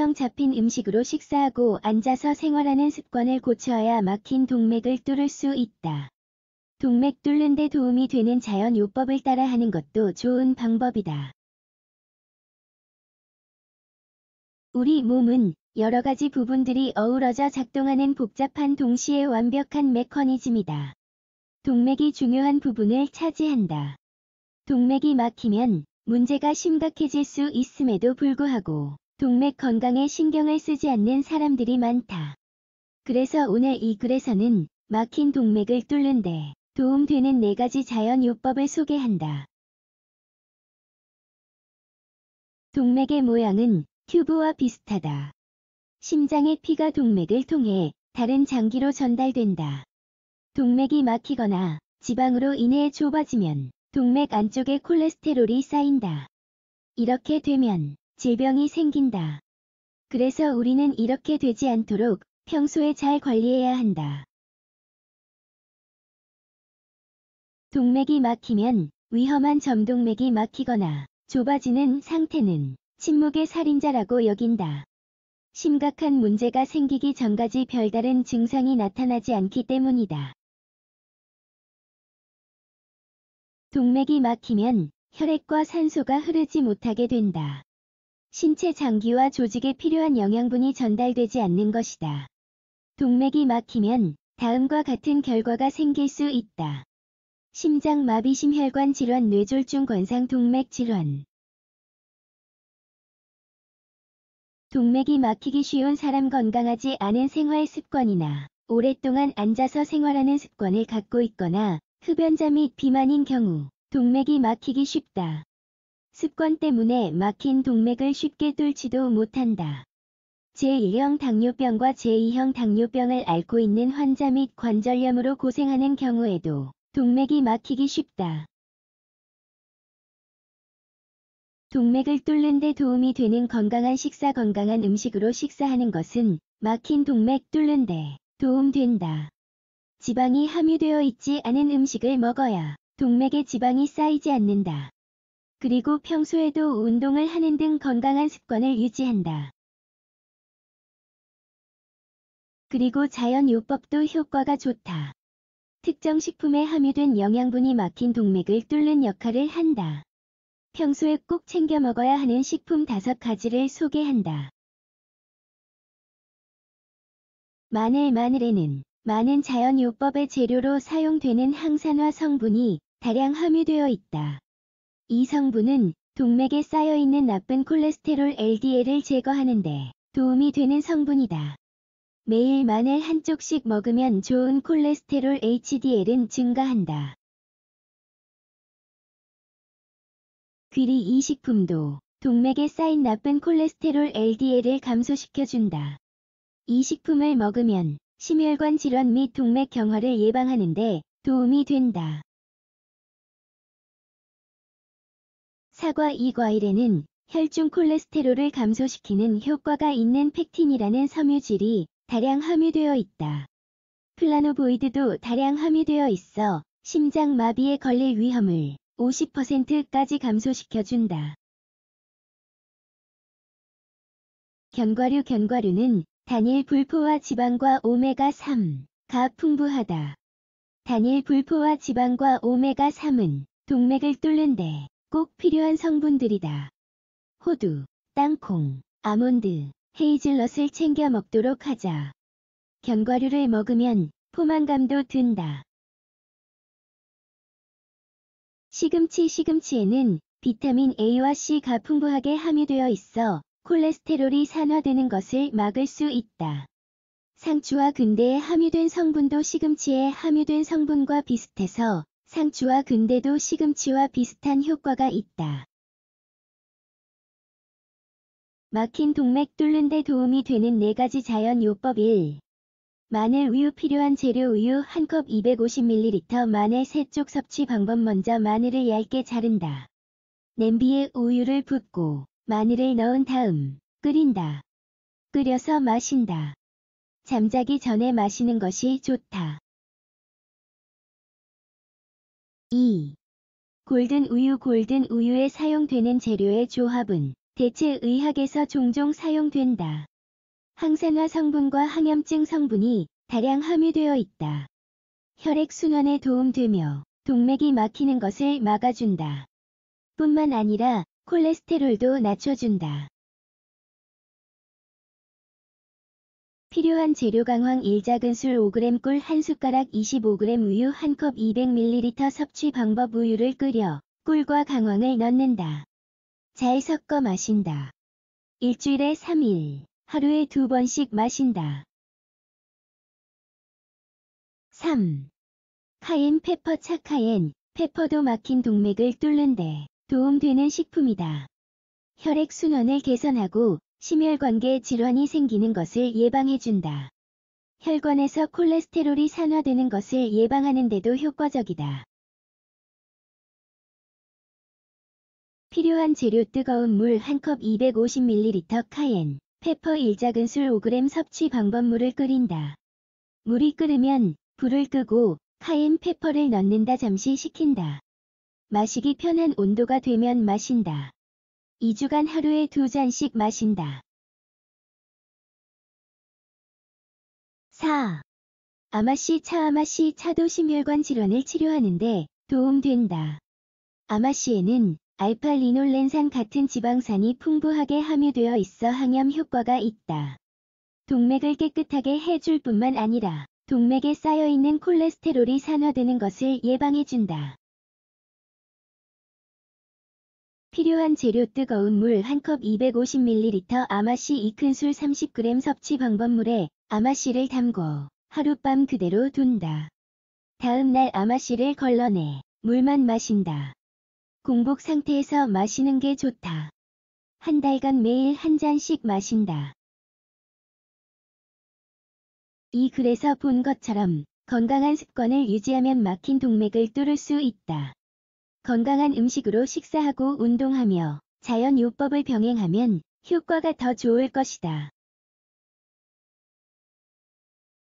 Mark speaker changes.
Speaker 1: 균형 잡힌 음식으로 식사하고 앉아서 생활하는 습관을 고쳐야 막힌 동맥을 뚫을 수 있다. 동맥 뚫는 데 도움이 되는 자연요법을 따라 하는 것도 좋은 방법이다. 우리 몸은 여러 가지 부분들이 어우러져 작동하는 복잡한 동시에 완벽한 메커니즘이다. 동맥이 중요한 부분을 차지한다. 동맥이 막히면 문제가 심각해질 수 있음에도 불구하고 동맥 건강에 신경을 쓰지 않는 사람들이 많다. 그래서 오늘 이 글에서는 막힌 동맥을 뚫는데 도움되는 4가지 자연요법을 소개한다. 동맥의 모양은 튜브와 비슷하다. 심장의 피가 동맥을 통해 다른 장기로 전달된다. 동맥이 막히거나 지방으로 인해 좁아지면 동맥 안쪽에 콜레스테롤이 쌓인다. 이렇게 되면 질병이 생긴다. 그래서 우리는 이렇게 되지 않도록 평소에 잘 관리해야 한다. 동맥이 막히면 위험한 점동맥이 막히거나 좁아지는 상태는 침묵의 살인자라고 여긴다. 심각한 문제가 생기기 전까지 별다른 증상이 나타나지 않기 때문이다. 동맥이 막히면 혈액과 산소가 흐르지 못하게 된다. 신체 장기와 조직에 필요한 영양분이 전달되지 않는 것이다. 동맥이 막히면 다음과 같은 결과가 생길 수 있다. 심장마비, 심혈관 질환, 뇌졸중, 관상, 동맥 질환. 동맥이 막히기 쉬운 사람, 건강하지 않은 생활 습관이나 오랫동안 앉아서 생활하는 습관을 갖고 있거나 흡연자 및 비만인 경우 동맥이 막히기 쉽다. 습관 때문에 막힌 동맥을 쉽게 뚫지도 못한다. 제1형 당뇨병과 제2형 당뇨병을 앓고 있는 환자 및 관절염으로 고생하는 경우에도 동맥이 막히기 쉽다. 동맥을 뚫는 데 도움이 되는 건강한 식사, 건강한 음식으로 식사하는 것은 막힌 동맥 뚫는 데 도움된다. 지방이 함유되어 있지 않은 음식을 먹어야 동맥에 지방이 쌓이지 않는다. 그리고 평소에도 운동을 하는 등 건강한 습관을 유지한다. 그리고 자연요법도 효과가 좋다. 특정 식품에 함유된 영양분이 막힌 동맥을 뚫는 역할을 한다. 평소에 꼭 챙겨 먹어야 하는 식품 5가지를 소개한다. 마늘에는 많은 자연요법의 재료로 사용되는 항산화 성분이 다량 함유되어 있다. 이 성분은 동맥에 쌓여있는 나쁜 콜레스테롤 LDL을 제거하는 데 도움이 되는 성분이다. 매일 마늘 한 쪽씩 먹으면 좋은 콜레스테롤 HDL은 증가한다. 귀리, 이 식품도 동맥에 쌓인 나쁜 콜레스테롤 LDL을 감소시켜준다. 이 식품을 먹으면 심혈관 질환 및 동맥 경화를 예방하는 데 도움이 된다. 사과, 이 과일에는 혈중 콜레스테롤을 감소시키는 효과가 있는 펙틴이라는 섬유질이 다량 함유되어 있다. 플라노보이드도 다량 함유되어 있어 심장 마비에 걸릴 위험을 50%까지 감소시켜준다. 견과류는 단일 불포화 지방과 오메가3가 풍부하다. 단일 불포화 지방과 오메가3은 동맥을 뚫는데 꼭 필요한 성분들이다. 호두, 땅콩, 아몬드, 헤이즐넛을 챙겨 먹도록 하자. 견과류를 먹으면 포만감도 든다. 시금치에는 비타민 A와 C가 풍부하게 함유되어 있어 콜레스테롤이 산화되는 것을 막을 수 있다. 상추와 근대에 함유된 성분도 시금치에 함유된 성분과 비슷해서 상추와 근대도 시금치와 비슷한 효과가 있다. 막힌 동맥 뚫는 데 도움이 되는 4가지 자연요법. 1. 마늘 우유. 필요한 재료: 우유 1컵, 250ml. 마늘 3쪽. 섭취 방법: 먼저 마늘을 얇게 자른다. 냄비에 우유를 붓고 마늘을 넣은 다음 끓인다. 끓여서 마신다. 잠자기 전에 마시는 것이 좋다. 2. 골든 우유에 사용되는 재료의 조합은 대체의학에서 종종 사용된다. 항산화 성분과 항염증 성분이 다량 함유되어 있다. 혈액순환에 도움되며 동맥이 막히는 것을 막아준다. 뿐만 아니라 콜레스테롤도 낮춰준다. 필요한 재료 강황 1작은술 5g 꿀 1숟가락 25g 우유 1컵 200ml 섭취 방법 우유를 끓여 꿀과 강황을 넣는다. 잘 섞어 마신다. 일주일에 3일, 하루에 2번씩 마신다. 3. 카옌 페퍼 차 카옌 페퍼도 막힌 동맥을 뚫는데 도움되는 식품이다. 혈액순환을 개선하고 심혈관계 질환이 생기는 것을 예방해준다. 혈관에서 콜레스테롤이 산화되는 것을 예방하는 데도 효과적이다. 필요한 재료 뜨거운 물 1컵 250ml 카옌, 페퍼 1작은술 5g 섭취 방법 물을 끓인다. 물이 끓으면 불을 끄고 카옌 페퍼를 넣는다. 잠시 식힌다. 마시기 편한 온도가 되면 마신다. 2주간 하루에 2잔씩 마신다. 4. 아마씨 차 아마씨 차도 심혈관 질환을 치료하는데 도움된다. 아마씨에는 알파-리놀렌산 같은 지방산이 풍부하게 함유되어 있어 항염 효과가 있다. 동맥을 깨끗하게 해줄 뿐만 아니라 동맥에 쌓여있는 콜레스테롤이 산화되는 것을 예방해준다. 필요한 재료 뜨거운 물 1컵 250ml 아마씨 2큰술 30g 섭취 방법 물에 아마씨를 담궈 하룻밤 그대로 둔다. 다음 날 아마씨를 걸러내 물만 마신다. 공복 상태에서 마시는 게 좋다. 한 달간 매일 한 잔씩 마신다. 이 글에서 본 것처럼 건강한 습관을 유지하면 막힌 동맥을 뚫을 수 있다. 건강한 음식으로 식사하고 운동하며 자연요법을 병행하면 효과가 더 좋을 것이다.